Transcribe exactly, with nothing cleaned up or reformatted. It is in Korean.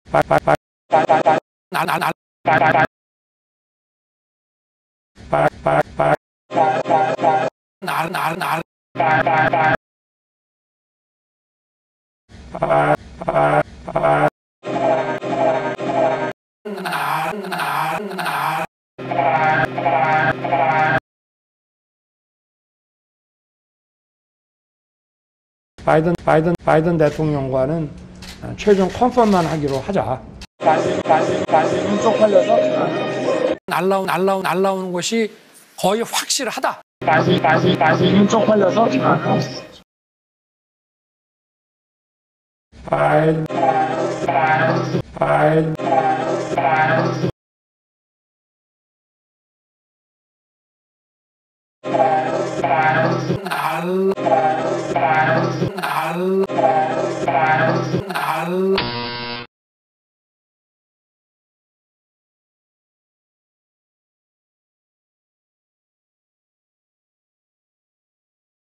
바이든, 바이든, 바이든 대통령과는 최종 컨펌만 하기로 하자. 다시, 다시, 다시 눈 쪽팔려서 날라오, 날라오, 날라오는 것이 거의 확실하다. 다시, 다시, 다시 눈 쪽팔려서 바이든, 바이든, 바이든, 날, 날,